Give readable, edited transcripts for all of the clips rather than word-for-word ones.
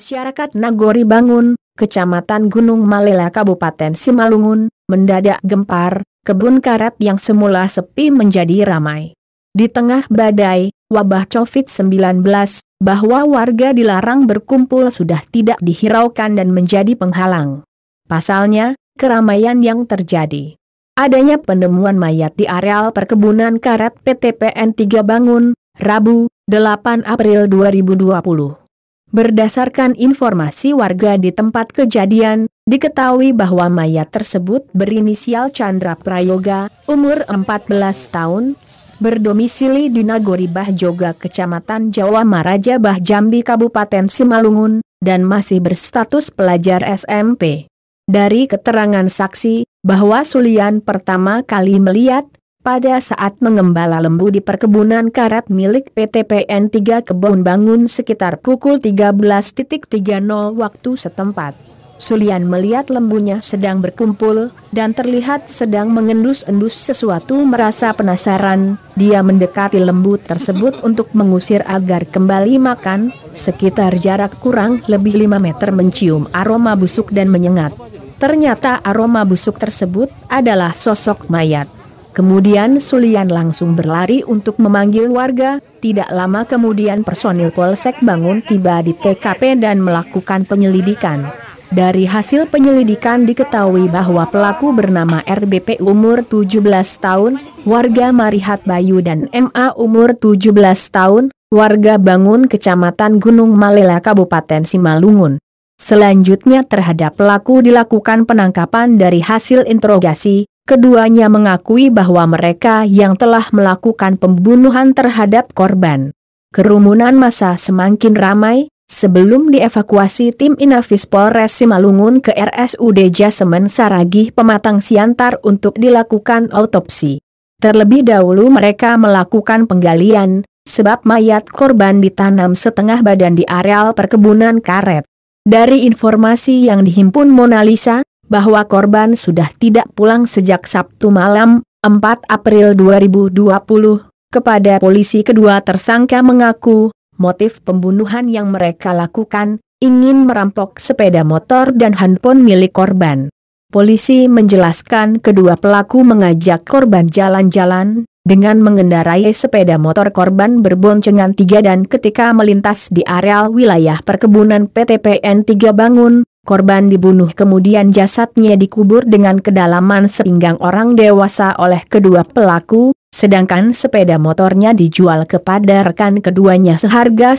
Masyarakat Nagori Bangun, Kecamatan Gunung Malela, Kabupaten Simalungun, mendadak gempar, kebun karet yang semula sepi menjadi ramai. Di tengah badai wabah COVID-19, bahwa warga dilarang berkumpul sudah tidak dihiraukan dan menjadi penghalang. Pasalnya, keramaian yang terjadi. Adanya penemuan mayat di areal perkebunan karet PT PN 3 Bangun, Rabu, 8 April 2020. Berdasarkan informasi warga di tempat kejadian, diketahui bahwa mayat tersebut berinisial Chandra Prayoga, umur 14 tahun, berdomisili di Nagori Bah Joga, Kecamatan Jawa Maraja Bah Jambi, Kabupaten Simalungun, dan masih berstatus pelajar SMP. Dari keterangan saksi, bahwa Sulian pertama kali melihat, pada saat mengembala lembu di perkebunan karet milik PT PN 3 Kebun Bangun sekitar pukul 13.30 waktu setempat. Sulian melihat lembunya sedang berkumpul, dan terlihat sedang mengendus-endus sesuatu. Merasa penasaran, dia mendekati lembu tersebut untuk mengusir agar kembali makan. Sekitar jarak kurang lebih 5 meter mencium aroma busuk dan menyengat. Ternyata aroma busuk tersebut adalah sosok mayat. Kemudian Sulian langsung berlari untuk memanggil warga. Tidak lama kemudian personil Polsek Bangun tiba di TKP dan melakukan penyelidikan. Dari hasil penyelidikan diketahui bahwa pelaku bernama RBP umur 17 tahun, warga Marihat Bayu, dan MA umur 17 tahun, warga Bangun, Kecamatan Gunung Malela, Kabupaten Simalungun. Selanjutnya terhadap pelaku dilakukan penangkapan. Dari hasil interogasi, keduanya mengakui bahwa mereka yang telah melakukan pembunuhan terhadap korban. Kerumunan massa semakin ramai, sebelum dievakuasi tim Inafis Polres Simalungun ke RSUD Jasemen Saragih Pematang Siantar untuk dilakukan autopsi. Terlebih dahulu mereka melakukan penggalian, sebab mayat korban ditanam setengah badan di areal perkebunan karet. Dari informasi yang dihimpun Mona Lisa, bahwa korban sudah tidak pulang sejak Sabtu malam, 4 April 2020. Kepada polisi kedua tersangka mengaku, motif pembunuhan yang mereka lakukan, ingin merampok sepeda motor dan handphone milik korban. Polisi menjelaskan kedua pelaku mengajak korban jalan-jalan, dengan mengendarai sepeda motor korban berboncengan 3 dan ketika melintas di areal wilayah perkebunan PT PN 3 Bangun, korban dibunuh kemudian jasadnya dikubur dengan kedalaman sepinggang orang dewasa oleh kedua pelaku, sedangkan sepeda motornya dijual kepada rekan keduanya seharga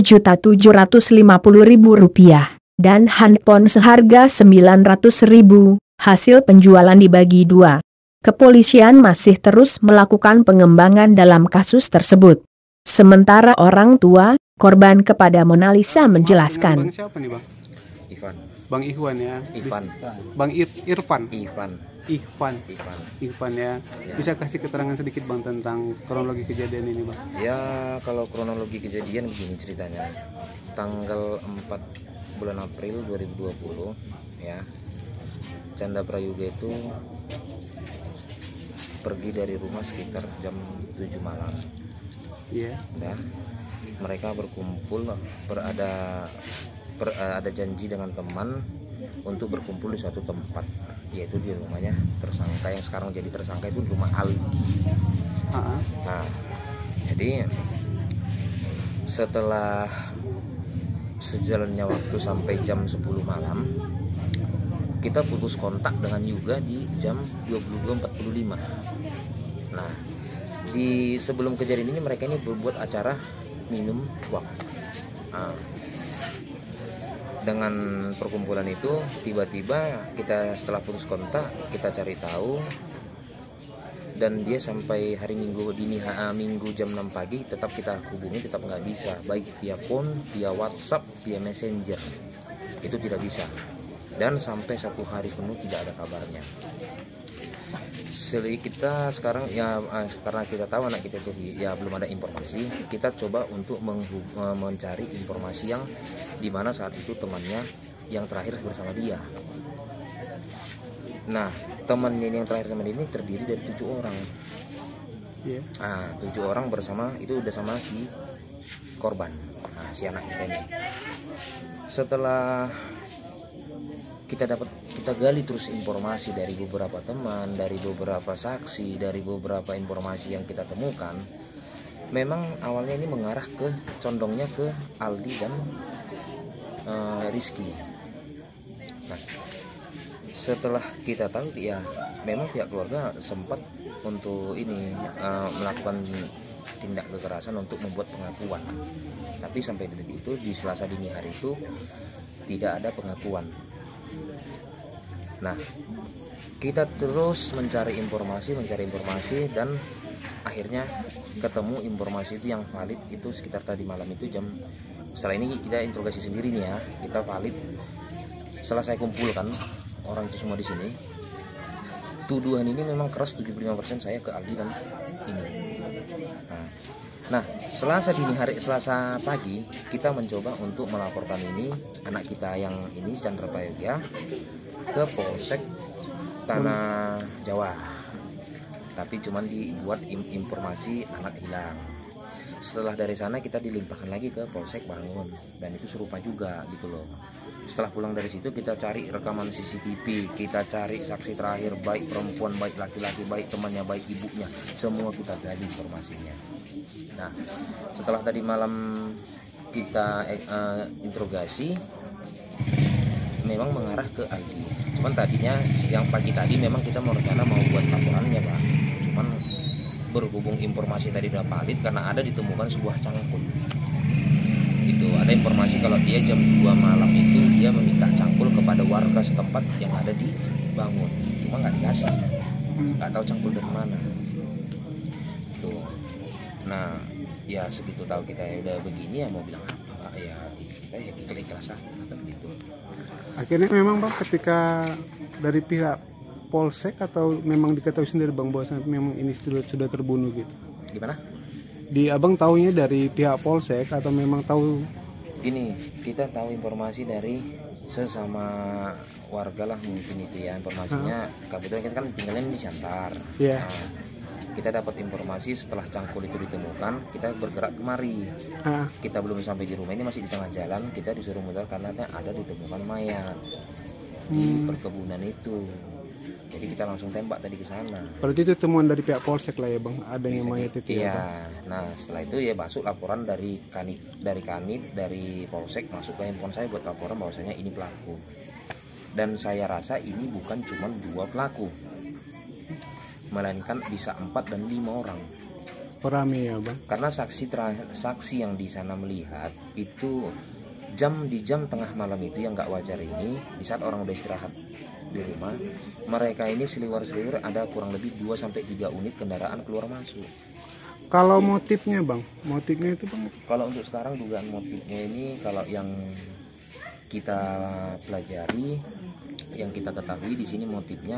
Rp1.750.000 dan handphone seharga Rp900.000, hasil penjualan dibagi 2. Kepolisian masih terus melakukan pengembangan dalam kasus tersebut. Sementara orang tua korban kepada Mona Lisa menjelaskan. Bang siapa nih, Bang? Ivan. Bang Iwan ya. Ivan. Bang Irfan. Ivan ya. Bisa kasih keterangan sedikit, Bang, tentang kronologi kejadian ini, Bang? Ya, kalau kronologi kejadian begini ceritanya. Tanggal 4 bulan April 2020 ya. Chandra Prayoga itu pergi dari rumah sekitar jam 7 malam. Iya. Dan mereka berkumpul, ada janji dengan teman untuk berkumpul di suatu tempat, yaitu di rumahnya tersangka yang sekarang jadi tersangka itu rumah Ali. Nah, jadi setelah sejalannya waktu sampai jam 10 malam, kita putus kontak dengan Yuga di jam 22.45. Nah, di sebelum kejadian ini mereka ini berbuat acara minum tuak. Nah, dengan perkumpulan itu tiba-tiba kita setelah putus kontak kita cari tahu, dan dia sampai hari Minggu Minggu jam 6 pagi tetap kita hubungi, tetap nggak bisa, baik via phone, via WhatsApp, via Messenger, itu tidak bisa. Dan sampai 1 hari penuh tidak ada kabarnya. Kita sekarang ya karena kita tahu anak kita itu ya belum ada informasi, kita coba untuk mencari informasi yang dimana saat itu temannya yang terakhir bersama dia. Nah, temannya yang terakhir sama dia ini terdiri dari 7 orang. Nah, 7 orang bersama itu udah sama si korban, si anak kita ini. setelah kita gali terus informasi dari beberapa teman, dari beberapa saksi, dari beberapa informasi yang kita temukan, memang awalnya ini mengarah condongnya ke Aldi dan Rizky. Nah, setelah kita tahu ya memang pihak keluarga sempat untuk ini melakukan tindak kekerasan untuk membuat pengakuan, tapi sampai detik itu di Selasa dini hari itu tidak ada pengakuan. Nah, kita terus mencari informasi dan akhirnya ketemu informasi itu yang valid itu sekitar tadi malam itu setelah ini kita interogasi sendiri nih ya, kita valid. Setelah saya kumpulkan orang itu semua di sini, tuduhan ini memang keras 75% saya ke Aldi dan ini. Nah, Selasa pagi kita mencoba untuk melaporkan ini anak kita yang ini Chandra Prayoga ke Polsek Tanah Jawa, tapi cuman dibuat informasi anak hilang. Setelah dari sana kita dilimpahkan lagi ke Polsek Bangun dan itu serupa juga gitu loh. Setelah pulang dari situ kita cari rekaman CCTV, kita cari saksi terakhir, baik perempuan, baik laki-laki, baik temannya, baik ibunya, semua kita gali informasinya. Nah, setelah tadi malam kita interogasi, memang mengarah ke Aldi. Cuman tadinya siang pagi tadi memang kita merencana mau buat laporannya Pak. Cuman berhubung informasi tadi udah valid karena ada ditemukan sebuah cangkul. Itu ada informasi kalau dia jam 2 malam itu dia meminta cangkul kepada warga setempat yang ada di Bangun. Cuma nggak dikasih, nggak tahu cangkul dari mana. Tuh. Nah, ya segitu tahu kita ya udah begini ya mau bilang apa ya kita ya ikhlas atau begitu. Akhirnya memang Bang ketika dari pihak Polsek atau memang diketahui sendiri Bang bahwa memang ini sudah terbunuh gitu. Gimana? Di Abang tahunya dari pihak Polsek atau memang tahu? Ini kita tahu informasi dari sesama warga lah mungkin itu ya informasinya. Kebetulan kita kan tinggalnya di Siantar. Yeah. Nah, kita dapat informasi setelah cangkul itu ditemukan, kita bergerak kemari. Kita belum sampai di rumah, ini masih di tengah jalan, kita disuruh muter karena ada ditemukan mayat di perkebunan itu. Jadi kita langsung tembak tadi ke sana. Berarti itu temuan dari pihak Polsek lah ya Bang, adanya mayat itu. Iya. Ya, nah setelah itu ya masuk laporan dari kanit dari Polsek masuk ke handphone saya buat laporan bahwasanya ini pelaku. Dan saya rasa ini bukan cuma 2 pelaku, melainkan bisa 4 dan 5 orang. Rame ya Bang. Karena saksi yang di sana melihat itu di jam tengah malam itu yang nggak wajar ini, di saat orang udah istirahat di rumah, mereka ini seliwer ada kurang lebih 2-3 unit kendaraan keluar masuk. Kalau motifnya Bang, motifnya itu Bang? Kalau untuk sekarang dugaan motifnya ini kalau yang kita pelajari, yang kita ketahui di sini motifnya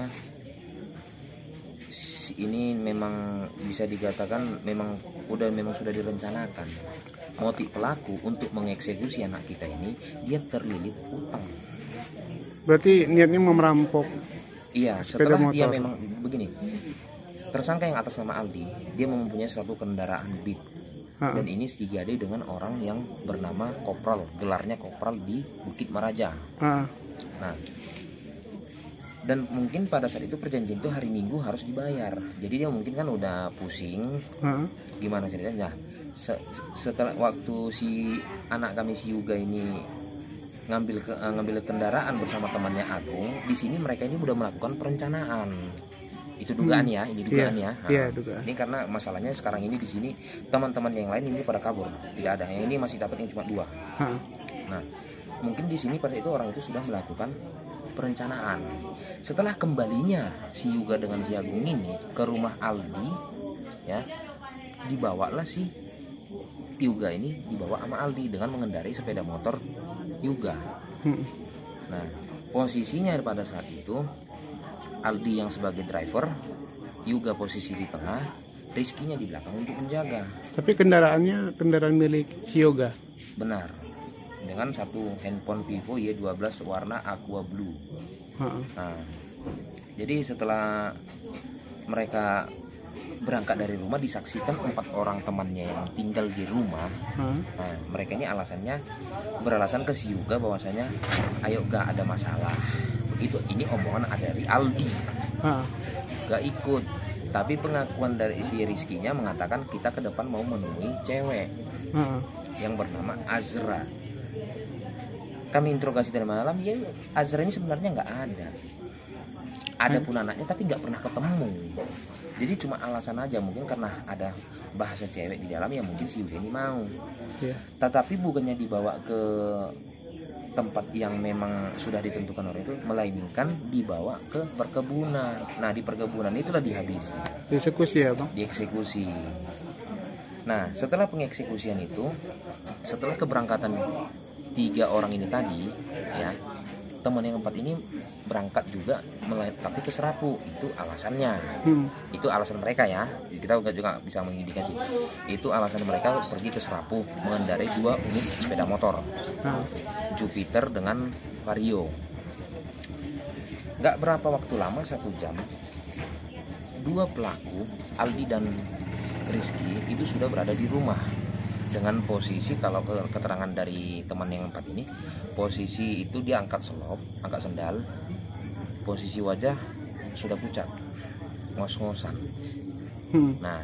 ini memang bisa dikatakan memang sudah direncanakan. Motif pelaku untuk mengeksekusi anak kita ini dia terlilit utang. Berarti niatnya mau merampok. Iya, setelah dia memang begini. Tersangka yang atas nama Aldi, dia mempunyai satu kendaraan Beat. Dan ini digadai dengan orang yang bernama Kopral, gelarnya Kopral di Bukit Maraja. Nah, dan mungkin pada saat itu perjanjian itu hari Minggu harus dibayar. Jadi dia mungkin kan udah pusing. Gimana ceritanya? Setelah waktu si anak kami si Yuga ini ngambil kendaraan bersama temannya Agung, di sini mereka ini udah melakukan perencanaan. Itu dugaan ya, ini dugaan ya. Dugaan. Ini karena masalahnya sekarang ini di sini teman-teman yang lain ini pada kabur, tidak ada. Yang ini masih dapat yang cuma 2. Nah, mungkin di sini pada itu orang itu sudah melakukan perencanaan. Setelah kembalinya si Yuga dengan si Agung ini ke rumah Aldi, ya, dibawalah si Yuga ini dibawa sama Aldi dengan mengendarai sepeda motor Yuga. Nah, posisinya pada saat itu Aldi yang sebagai driver, Yuga posisi di tengah, Rizky-nya di belakang untuk menjaga. Tapi kendaraannya kendaraan milik si Yoga. Benar. Dengan satu handphone Vivo Y12 warna aqua blue. Nah, jadi setelah mereka berangkat dari rumah disaksikan 4 orang temannya yang tinggal di rumah. Nah, mereka ini beralasan ke si Yuga bahwasanya ayo gak ada masalah. Begitu, ini omongan dari Aldi. Gak ikut. Tapi pengakuan dari si Rizkinya mengatakan kita ke depan mau menemui cewek yang bernama Azra. Kami interogasi dari malam, ya Azra ini sebenarnya nggak ada. Ada pun anaknya tapi nggak pernah ketemu. Jadi cuma alasan aja, mungkin karena ada bahasa cewek di dalam, ya mungkin si Yuga ini mau. Tetapi bukannya dibawa ke tempat yang memang sudah ditentukan oleh itu, melainkan dibawa ke perkebunan. Nah, di perkebunan itulah dihabisi. Dieksekusi ya, Bang? Dieksekusi. Nah, setelah pengeksekusian itu, setelah keberangkatan 3 orang ini tadi, ya, teman yang 4 ini berangkat juga, tapi ke Serapu. Itu alasannya. Itu alasan mereka ya. Kita juga bisa mengindikasi. Itu alasan mereka pergi ke Serapu mengendarai 2 unit sepeda motor. Jupiter dengan Vario. Gak berapa waktu lama, 1 jam, 2 pelaku Aldi dan Rizky itu sudah berada di rumah. Dengan posisi, kalau keterangan dari teman yang 4 ini, posisi itu dia angkat sendal, posisi wajah sudah pucat, ngos-ngosan. Nah,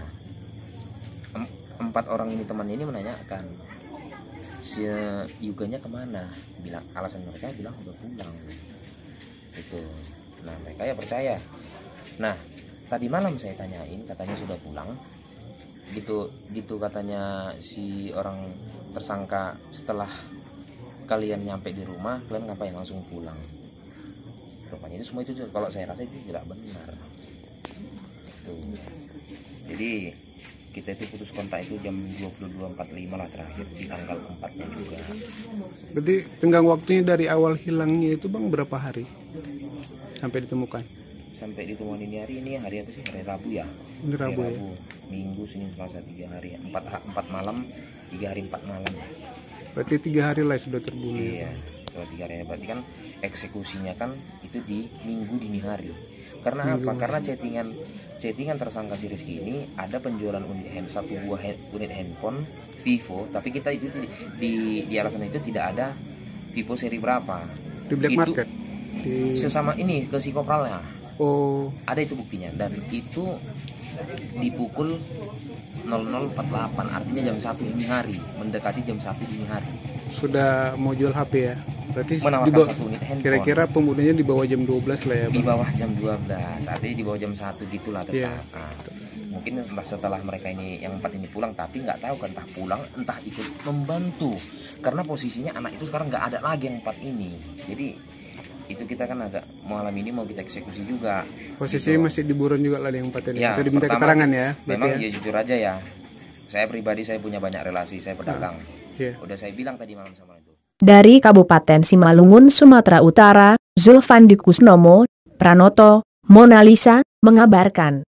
4 orang ini, teman ini menanyakan si Yuganya kemana, alasan mereka bilang udah pulang gitu. Nah, mereka ya percaya. Nah, tadi malam saya tanyain, katanya sudah pulang gitu katanya si orang tersangka. Setelah kalian nyampe di rumah, kalian ngapain, langsung pulang? Rupanya itu semua itu, kalau saya rasa itu tidak benar tuh. Jadi kita itu putus kontak itu jam 22.45 lah terakhir, di tanggal 4-nya juga. Berarti tenggang waktunya dari awal hilangnya itu, Bang, berapa hari sampai ditemukan? Sampai ditemukan ini hari apa sih? Hari Rabu ya? Ini Rabu ya? Minggu, Senin, Selasa, 3 hari, 4 malam, 3 hari 4 malam. Berarti 3 hari lah sudah terbunuh. Iya, sudah 3 hari. Berarti kan eksekusinya kan itu di Minggu dini hari. Karena apa? Karena chattingan tersangka si Rizky ini ada penjualan satu buah unit handphone Vivo, tapi kita itu di alasan itu tidak ada Vivo seri berapa. Di black market. Sesama ini ke si kopralnya. Ada itu buktinya, dan itu dipukul 00.48, artinya jam 1 dini hari, mendekati jam 1 dini hari. Sudah mau jual HP ya? Berarti menawarkan 1 unit handphone. Kira-kira pembunuhnya di bawah jam 12 lah ya, Bang? Di bawah jam 12, artinya di bawah jam 1 gitulah tetap. Nah, mungkin setelah mereka ini yang 4 ini pulang, tapi nggak tahu kan, entah pulang entah ikut membantu, karena posisinya anak itu sekarang nggak ada lagi yang 4 ini. Jadi itu kita kan agak malam ini mau kita eksekusi juga. Posisinya gitu. Masih di buron juga lah yang 4 ini. Ya, itu diminta keterangan ya. Memang ya jujur aja ya. Saya pribadi, saya punya banyak relasi, saya pedagang. Udah saya bilang tadi malam sama itu. Dari Kabupaten Simalungun, Sumatera Utara, Zulfandi Kusnomo Pranoto, Mona Lisa, mengabarkan.